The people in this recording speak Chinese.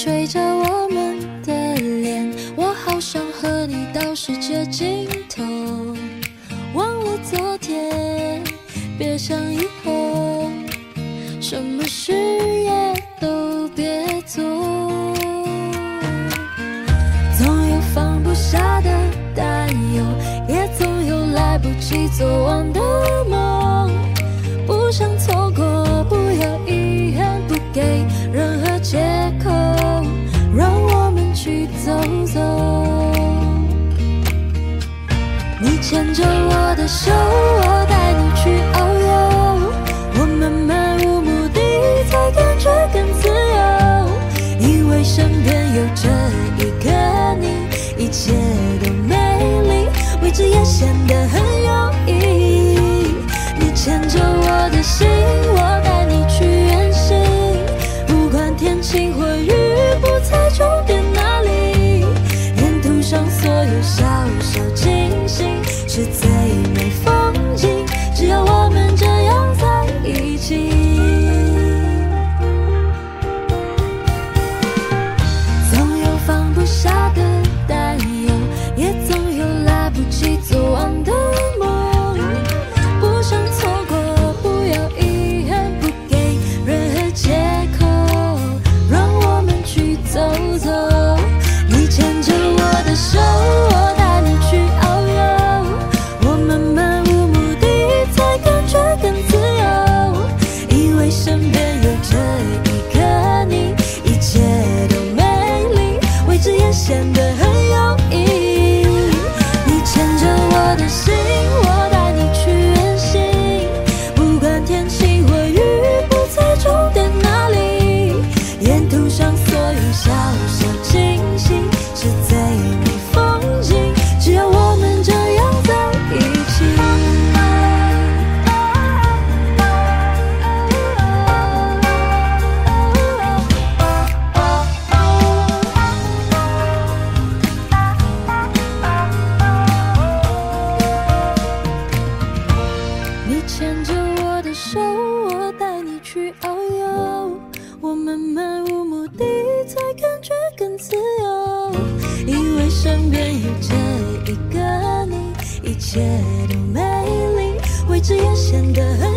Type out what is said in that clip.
吹着我们的脸，我好想和你到世界尽头，忘了昨天，别想以后，什么事也都别做。总有放不下的担忧，也总有来不及做完的梦，不想错过，不要遗憾，不给任何借口，让我们去走走。你牵着我的手，我带你去遨游，我们漫无目的才感觉更自由，因为身边有着一个你，一切都美丽，未知也显得很有意义。你牵着我的心，我带你去远行，不管天晴或雨，不猜终点哪里，沿途上所有小小惊喜是最美风景，只要我们这样在一起。总有放不下的担忧，也总有来不及做完的梦，不想错过，不要遗憾，不给任何借口，让我们去走走。你牵着我的手，我带你去遨游，我们漫无目的才感觉更自由，因为身边有着一个你，一切都美丽，未知也显得很有意义。你牵着我的心，我带你去远行，不管天晴或雨，不猜终点哪里，沿途上所有小小惊喜是最美风景，只要我们这样在一起。你牵着我的手，我带你去遨游，我们漫无目的才感觉更自由，因为身边有着一个你，一切都美丽，未知也显得很